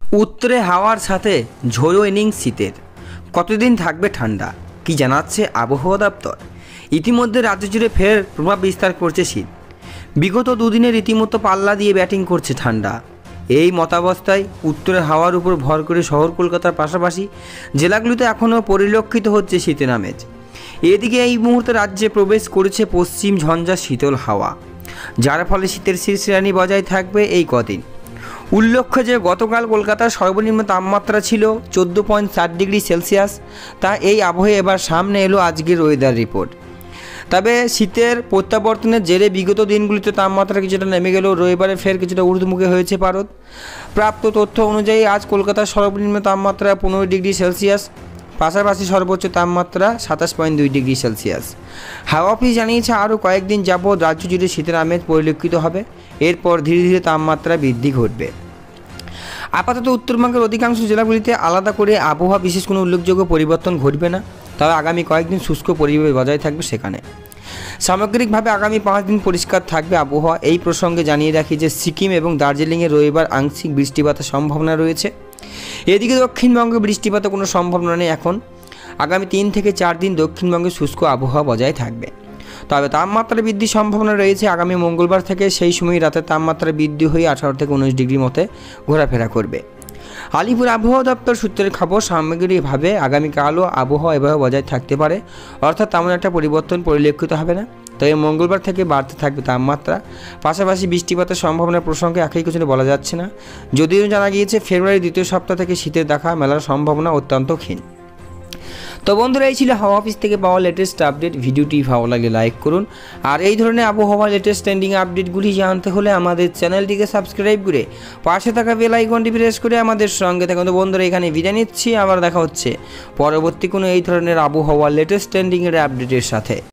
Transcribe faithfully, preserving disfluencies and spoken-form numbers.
উত্তরে হাওয়ার সাথে ঝোড়ো ইনিংস শীতের। কতদিন থাকবে ঠান্ডা, কি জানাচ্ছে আবহাওয়া দপ্তর। ইতিমধ্যে রাজ্য জুড়ে ফের প্রভাব বিস্তার করছে শীত। বিগত দুদিনে রীতিমতো পাল্লা দিয়ে ব্যাটিং করছে ঠান্ডা। এই মতাবস্থায় উত্তরের হাওয়ার উপর ভর করে শহর কলকাতার পাশাপাশি জেলাগুলিতে এখনও পরিলক্ষিত হচ্ছে শীতের আমেজ। এদিকে এই মুহূর্তে রাজ্যে প্রবেশ করেছে পশ্চিম ঝঞ্ঝা শীতল হাওয়া, যার ফলে শীতের শীর্ষশ্রেণী বজায় থাকবে এই কদিন। উল্লেখ্য যে গতকাল কলকাতার সর্বনিম্ন তাপমাত্রা ছিল চোদ্দো পয়েন্ট চার ডিগ্রি সেলসিয়াস। তা এই আবহে এবার সামনে এলো আজকের ওয়েদার রিপোর্ট। তবে শীতের প্রত্যাবর্তনের জেরে বিগত দিনগুলিতে তাপমাত্রা কিছুটা নেমে গেলেও রবিবারে ফের কিছুটা ঊর্ধ্বমুখী হয়েছে ভারত। প্রাপ্ত তথ্য অনুযায়ী আজ কলকাতার সর্বনিম্ন তাপমাত্রা পনেরো ডিগ্রি সেলসিয়াস, পাশাপাশি সর্বোচ্চ তাপমাত্রা সাতাশ পয়েন্ট দুই ডিগ্রি সেলসিয়াস। হাওয়া অফিস জানিয়েছে আরও কয়েকদিন যাবৎ রাজ্য জুড়ে শীতের আমেজ পরিলক্ষিত হবে। এরপর ধীরে ধীরে তাপমাত্রা বৃদ্ধি ঘটবে। আপাতত উত্তরবঙ্গের অধিকাংশ জেলাগুলিতে আলাদা করে আবহাওয়া বিশেষ কোনো উল্লেখযোগ্য পরিবর্তন ঘটবে না, তবে আগামী কয়েকদিন শুষ্ক পরিবেশ বজায় থাকবে সেখানে। সামগ্রিকভাবে আগামী পাঁচ দিন পরিষ্কার থাকবে আবহাওয়া। এই প্রসঙ্গে জানিয়ে রাখি যে সিকিম এবং দার্জিলিংয়ে রবিবার আংশিক বৃষ্টিপাতের সম্ভাবনা রয়েছে। এদিকে দক্ষিণবঙ্গে বৃষ্টিপাতের কোনো সম্ভাবনা নেই এখন। আগামী তিন থেকে চার দিন দক্ষিণবঙ্গে শুষ্ক আবহাওয়া বজায় থাকবে। তবে তাপমাত্রা বৃদ্ধির সম্ভাবনা রয়েছে আগামী মঙ্গলবার থেকে। সেই সময় রাতের তাপমাত্রা বৃদ্ধি হয়ে আঠারো থেকে উনিশ ডিগ্রি মতে ঘোরাফেরা করবে। আলিপুর আবহাওয়া দপ্তর সূত্রের খবর, সামগ্রিকভাবে আগামীকালও আবহাওয়া এভাবে বজায় থাকতে পারে, অর্থাৎ তেমন একটা পরিবর্তন পরিলক্ষিত হবে না। তবে মঙ্গলবার থেকে বাড়তে থাকবে তাপমাত্রা। পাশাপাশি বৃষ্টিপাতের সম্ভাবনা প্রসঙ্গে একই কিছু বলা যাচ্ছে না, যদিও জানা গিয়েছে ফেব্রুয়ারির দ্বিতীয় সপ্তাহ থেকে শীতের দেখা মেলার সম্ভাবনা অত্যন্ত ক্ষীণ। তো বন্ধুরা, এই ছিল হাওয়া অফিস থেকে পাওয়া লেটেস্ট আপডেট। ভিডিওটি ভালো লাগলে লাইক করুন, আর এই ধরনের আবহাওয়া লেটেস্ট ট্রেন্ডিং আপডেটগুলি জানতে হলে আমাদের চ্যানেলটিকে সাবস্ক্রাইব করে পাশে থাকা বেল আইকনটি প্রেস করে আমাদের সঙ্গে থাকুন। তো বন্ধুরা, এখানে বিদায় নিচ্ছি, আবার দেখা হচ্ছে পরবর্তী কোনো এই ধরনের আবহাওয়া লেটেস্ট ট্রেন্ডিংয়ের আপডেটের সাথে।